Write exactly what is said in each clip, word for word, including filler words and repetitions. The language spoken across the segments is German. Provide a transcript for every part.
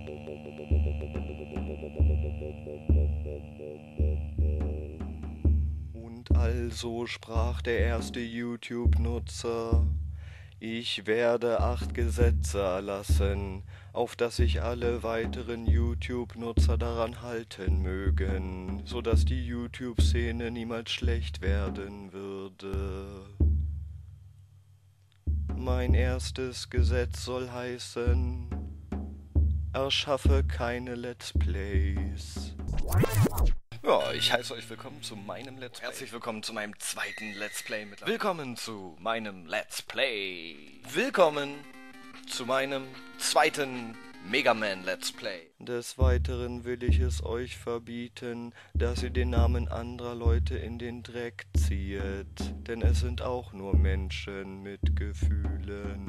Und also sprach der erste YouTube-Nutzer: Ich werde acht Gesetze erlassen, auf dass sich alle weiteren YouTube-Nutzer daran halten mögen, so dass die YouTube-Szene niemals schlecht werden würde. Mein erstes Gesetz soll heißen: Erschaffe keine Let's Plays. Ja, ich heiße euch willkommen zu meinem Let's Play. Herzlich willkommen zu meinem zweiten Let's Play mittlerweile. Willkommen zu meinem Let's Play. Willkommen zu meinem zweiten Mega Man Let's Play. Des Weiteren will ich es euch verbieten, dass ihr den Namen anderer Leute in den Dreck zieht, denn es sind auch nur Menschen mit Gefühlen.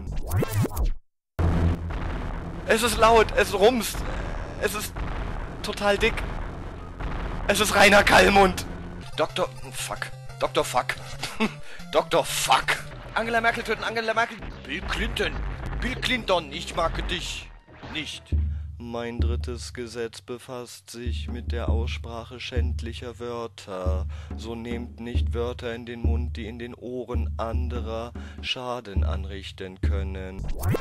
Es ist laut, es rumst, es ist total dick. Es ist Rainer Kallmund. Doktor... Fuck. Doktor Fuck. Doktor Fuck. Angela Merkel töten, Angela Merkel. Bill Clinton. Bill Clinton, ich mag dich nicht. Mein drittes Gesetz befasst sich mit der Aussprache schändlicher Wörter. So nehmt nicht Wörter in den Mund, die in den Ohren anderer Schaden anrichten können.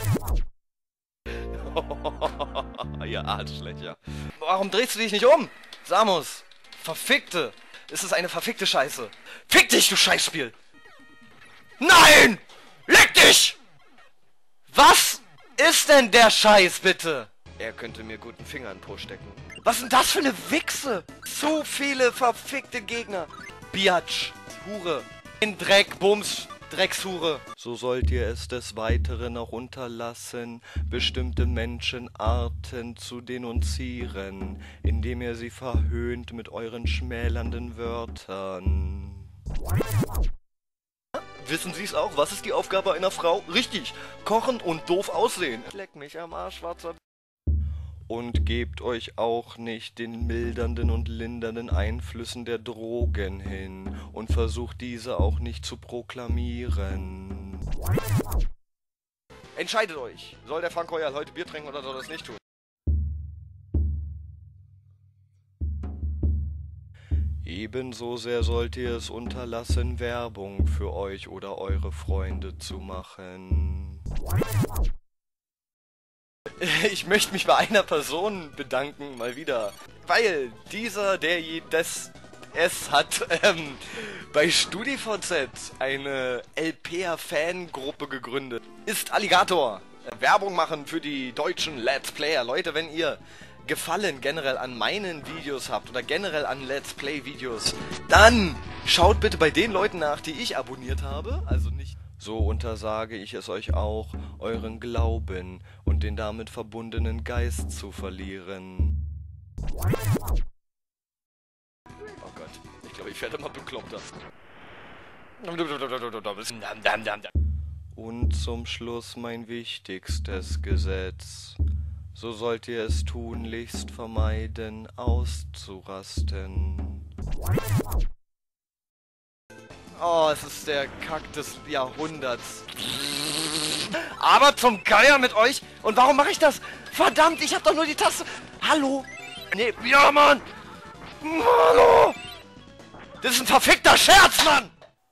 Ihr Arschlöcher. Warum drehst du dich nicht um? Samus. Verfickte! Es ist eine verfickte Scheiße. Fick dich, du Scheißspiel! Nein! Leck dich! Was ist denn der Scheiß, bitte? Er könnte mir guten Finger in den Po stecken. Was sind das für eine Wichse? So viele verfickte Gegner. Biatch. Hure. In Dreck, Bums, Dreckshure. So sollt ihr es des Weiteren auch unterlassen, bestimmte Menschenarten zu denunzieren, indem ihr sie verhöhnt mit euren schmälernden Wörtern. Wissen Sie es auch? Was ist die Aufgabe einer Frau? Richtig, kochen und doof aussehen. Leck mich am Arsch, schwarzer... Und gebt euch auch nicht den mildernden und lindernden Einflüssen der Drogen hin und versucht diese auch nicht zu proklamieren. Entscheidet euch! Soll der Frank Royal heute Bier trinken oder soll er es nicht tun? Ebenso sehr sollt ihr es unterlassen, Werbung für euch oder eure Freunde zu machen. Ich möchte mich bei einer Person bedanken, mal wieder, weil dieser, der das es hat, ähm, bei StudiVZ eine L P R-Fangruppe gegründet. Ist Alligator. Werbung machen für die deutschen Let's Player. Leute, wenn ihr Gefallen generell an meinen Videos habt oder generell an Let's Play-Videos, dann schaut bitte bei den Leuten nach, die ich abonniert habe, also nicht... So untersage ich es euch auch, euren Glauben und den damit verbundenen Geist zu verlieren. Oh Gott, ich glaube, ich werde immer bekloppter. Und zum Schluss mein wichtigstes Gesetz. So sollt ihr es tunlichst vermeiden, auszurasten. Oh, es ist der Kack des Jahrhunderts. Aber zum Geier mit euch. Und warum mache ich das? Verdammt, ich hab doch nur die Taste. Hallo? Nee, ja, Mann. Hallo? Das ist ein verfickter Scherz, Mann.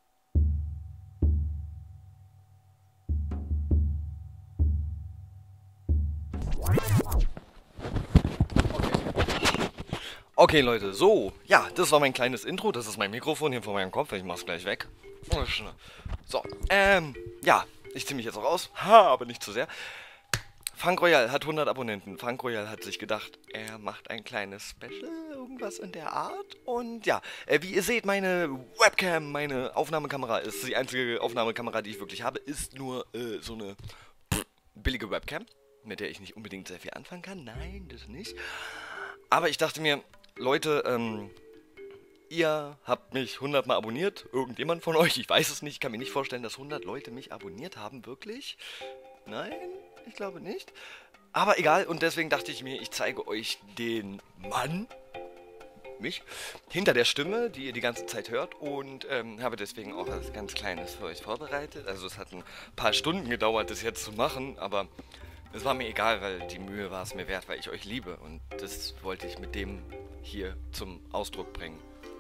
Okay, Leute, so, ja, das war mein kleines Intro, das ist mein Mikrofon hier vor meinem Kopf, ich mach's gleich weg. So, ähm, ja, ich zieh mich jetzt auch raus, ha, aber nicht zu sehr. Frank Royal hat hundert Abonnenten, Frank Royal hat sich gedacht, er macht ein kleines Special, irgendwas in der Art. Und ja, äh, wie ihr seht, meine Webcam, meine Aufnahmekamera ist die einzige Aufnahmekamera, die ich wirklich habe, ist nur äh, so eine pff, billige Webcam, mit der ich nicht unbedingt sehr viel anfangen kann, nein, das nicht. Aber ich dachte mir, Leute, ähm, ihr habt mich hundert Mal abonniert, irgendjemand von euch, ich weiß es nicht, ich kann mir nicht vorstellen, dass hundert Leute mich abonniert haben, wirklich? Nein, ich glaube nicht. Aber egal, und deswegen dachte ich mir, ich zeige euch den Mann, mich, hinter der Stimme, die ihr die ganze Zeit hört und ähm, habe deswegen auch was ganz Kleines für euch vorbereitet. Also es hat ein paar Stunden gedauert, das jetzt zu machen, aber Es war mir egal, weil die Mühe war es mir wert, weil ich euch liebe. Und das wollte ich mit dem hier zum Ausdruck bringen.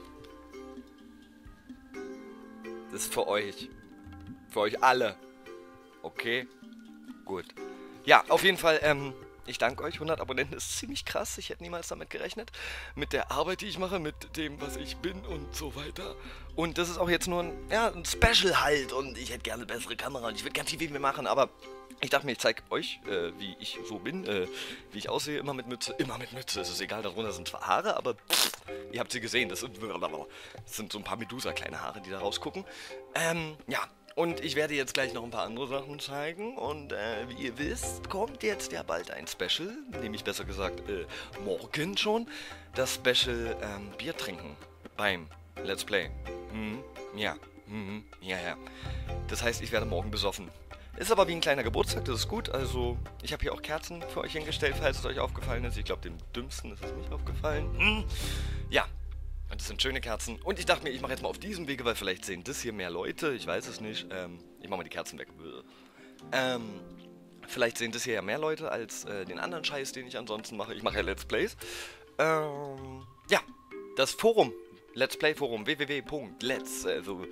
Das ist für euch. Für euch alle. Okay? Gut. Ja, auf jeden Fall, ähm, ich danke euch. hundert Abonnenten ist ziemlich krass. Ich hätte niemals damit gerechnet. Mit der Arbeit, die ich mache, mit dem, was ich bin und so weiter. Und das ist auch jetzt nur ein, ja, ein Special halt. Und ich hätte gerne eine bessere Kamera und ich würde gerne viel mehr machen. Aber ich dachte mir, ich zeige euch, äh, wie ich so bin, äh, wie ich aussehe. Immer mit Mütze, immer mit Mütze. Es ist egal, darunter sind zwar Haare, aber pff, ihr habt sie gesehen. Das sind, das sind so ein paar Medusa-kleine Haare, die da rausgucken. Ähm, ja. Und ich werde jetzt gleich noch ein paar andere Sachen zeigen und äh, wie ihr wisst, kommt jetzt ja bald ein Special, nämlich besser gesagt äh, morgen schon, das Special ähm, Bier trinken beim Let's Play. Mhm, ja, mhm, ja, ja. Das heißt, ich werde morgen besoffen. Ist aber wie ein kleiner Geburtstag, das ist gut, also ich habe hier auch Kerzen für euch hingestellt, falls es euch aufgefallen ist. Ich glaube, dem Dümmsten ist es nicht aufgefallen. Mhm. Ja. Und das sind schöne Kerzen. Und ich dachte mir, ich mache jetzt mal auf diesem Wege, weil vielleicht sehen das hier mehr Leute. Ich weiß es nicht. Ähm, ich mache mal die Kerzen weg. Ähm, vielleicht sehen das hier ja mehr Leute als äh, den anderen Scheiß, den ich ansonsten mache. Ich mache ja Let's Plays. Ähm, ja, das Forum. Let's Play Forum. www.let's. Also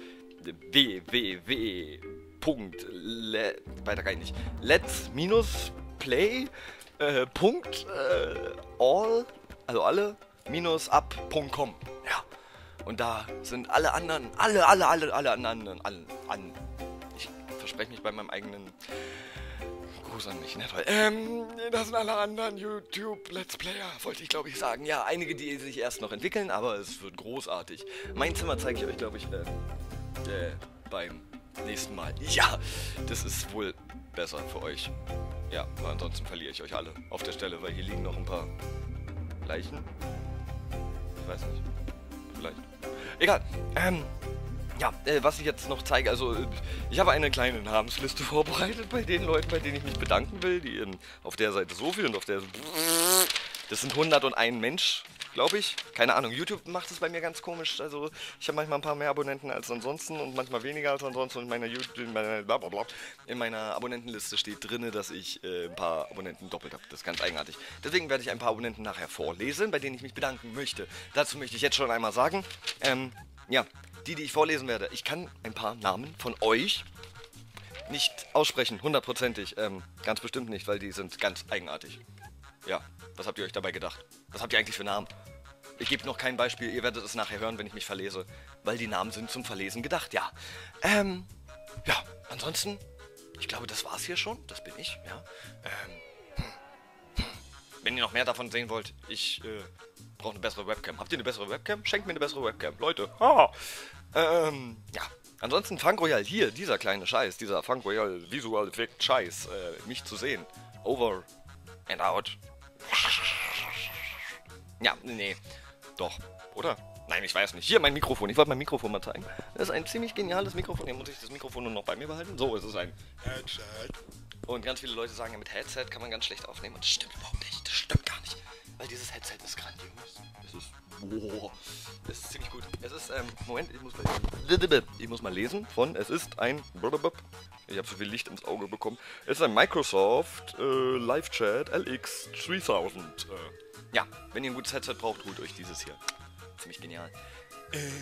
www. Weiter gar nicht. Let's minus play. Äh, Punkt. Äh, all. Also alle. minus ab punkt com. Ja. Und da sind alle anderen, alle, alle, alle, alle anderen, alle, an. Ich verspreche mich bei meinem eigenen Gruß an mich, ne? Ähm, das sind alle anderen YouTube-Let's Player, wollte ich glaube ich sagen. Ja, einige, die sich erst noch entwickeln, aber es wird großartig. Mein Zimmer zeige ich euch, glaube ich, äh, äh, beim nächsten Mal. Ja, das ist wohl besser für euch. Ja, weil ansonsten verliere ich euch alle auf der Stelle, weil hier liegen noch ein paar Leichen. Ich weiß nicht. Vielleicht. Egal. Ähm, ja, äh, was ich jetzt noch zeige, also äh, ich habe eine kleine Namensliste vorbereitet bei den Leuten, bei denen ich mich bedanken will, die in, auf der Seite so viel und auf der... Das sind hunderteins Mensch, glaube ich. Keine Ahnung, YouTube macht es bei mir ganz komisch. Also ich habe manchmal ein paar mehr Abonnenten als ansonsten und manchmal weniger als ansonsten. Und in meiner, YouTube, in meiner, blablabla, in meiner Abonnentenliste steht drin, dass ich äh, ein paar Abonnenten doppelt habe. Das ist ganz eigenartig. Deswegen werde ich ein paar Abonnenten nachher vorlesen, bei denen ich mich bedanken möchte. Dazu möchte ich jetzt schon einmal sagen, ähm, ja, die, die ich vorlesen werde. Ich kann ein paar Namen von euch nicht aussprechen, hundertprozentig. Ähm, ganz bestimmt nicht, weil die sind ganz eigenartig. Ja, was habt ihr euch dabei gedacht? Was habt ihr eigentlich für Namen? Ich gebe noch kein Beispiel, ihr werdet es nachher hören, wenn ich mich verlese. Weil die Namen sind zum Verlesen gedacht, ja. Ähm, ja, ansonsten, ich glaube, das war's hier schon. Das bin ich, ja. Ähm, wenn ihr noch mehr davon sehen wollt, ich äh, brauche eine bessere Webcam. Habt ihr eine bessere Webcam? Schenkt mir eine bessere Webcam, Leute. Ah. Ähm, ja. Ansonsten Funk Royal, hier, dieser kleine Scheiß, dieser Funk Royal Visual Effekt Scheiß, äh, mich zu sehen. Over and out. Ja, nee, doch, oder? Nein, ich weiß nicht. Hier mein Mikrofon, ich wollte mein Mikrofon mal zeigen. Das ist ein ziemlich geniales Mikrofon. Hier muss ich das Mikrofon nur noch bei mir behalten. So, es ist ein Headset. Und ganz viele Leute sagen ja, mit Headset kann man ganz schlecht aufnehmen. Und das stimmt überhaupt nicht, das stimmt gar nicht. Weil dieses Headset ist grandios. Es ist, boah, es ist ziemlich gut. Es ist, ähm, Moment, ich muss mal, ich muss mal lesen von, es ist ein, ich habe so viel Licht ins Auge bekommen. Es ist ein Microsoft äh, Live Chat L X dreitausend. Äh, ja, wenn ihr ein gutes Headset braucht, holt euch dieses hier. Ziemlich genial. Äh, äh,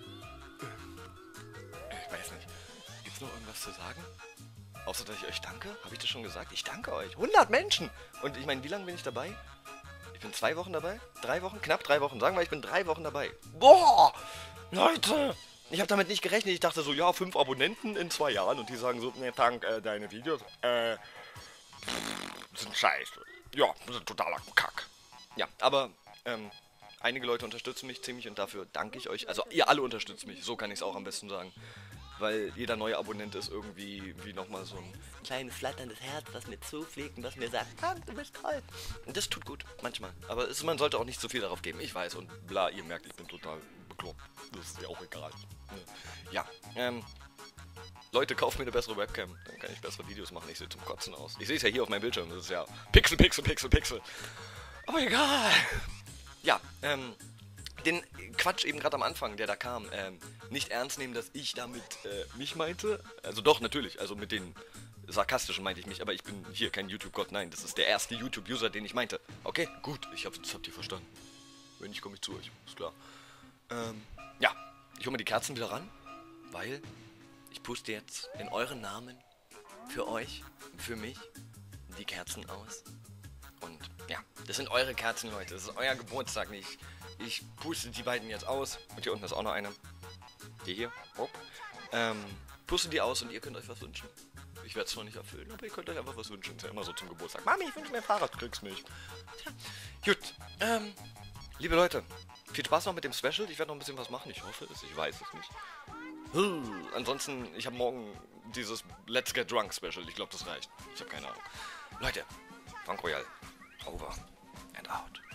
ich weiß nicht. Gibt's noch irgendwas zu sagen? Außer, dass ich euch danke? Habe ich das schon gesagt? Ich danke euch. hundert Menschen! Und ich meine, wie lange bin ich dabei? Ich bin zwei Wochen dabei? Drei Wochen? Knapp drei Wochen. Sagen wir, ich bin drei Wochen dabei. Boah! Leute! Ich habe damit nicht gerechnet. Ich dachte so, ja, fünf Abonnenten in zwei Jahren. Und die sagen so, ne, dank, äh, deine Videos, äh, pff, sind scheiße. Ja, sind totaler Kack. Ja, aber, ähm, einige Leute unterstützen mich ziemlich und dafür danke ich euch. Also, ihr alle unterstützt mich. So kann ich es auch am besten sagen. Weil jeder neue Abonnent ist irgendwie wie nochmal so ein kleines flatterndes Herz, was mir zufliegt und was mir sagt, ah, du bist toll. Und das tut gut, manchmal. Aber es, man sollte auch nicht so viel darauf geben. Ich weiß und bla, ihr merkt, ich bin total bekloppt. Das ist ja auch egal. Ja, ähm, Leute, kauft mir eine bessere Webcam. Dann kann ich bessere Videos machen. Ich sehe zum Kotzen aus. Ich sehe es ja hier auf meinem Bildschirm. Das ist ja Pixel, Pixel, Pixel, Pixel. Aber egal. Ja, ähm... den Quatsch eben gerade am Anfang, der da kam, ähm, nicht ernst nehmen, dass ich damit äh, mich meinte. Also doch, natürlich, also mit den sarkastisch meinte ich mich, aber ich bin hier kein YouTube-Gott. Nein, das ist der erste YouTube-User, den ich meinte. Okay, gut, ich hab, das habt ihr verstanden. Wenn nicht, komme ich zu euch, ist klar. Ähm, ja, ich hole mir die Kerzen wieder ran, weil ich puste jetzt in euren Namen für euch, für mich, die Kerzen aus. Und ja, das sind eure Kerzen, Leute. Das ist euer Geburtstag nicht. Ich puste die beiden jetzt aus. Und hier unten ist auch noch eine. Die hier. Oh. Ähm, puste die aus und ihr könnt euch was wünschen. Ich werde es zwar nicht erfüllen, aber ihr könnt euch einfach was wünschen. Ist ja immer so zum Geburtstag. Mami, ich wünsche mir ein Fahrrad, kriegst nicht. Tja, gut. Ähm, liebe Leute, viel Spaß noch mit dem Special. Ich werde noch ein bisschen was machen. Ich hoffe es, ich weiß es nicht. Hm, ansonsten, ich habe morgen dieses Let's Get Drunk Special. Ich glaube, das reicht. Ich habe keine Ahnung. Leute, Funk Royal, over and out.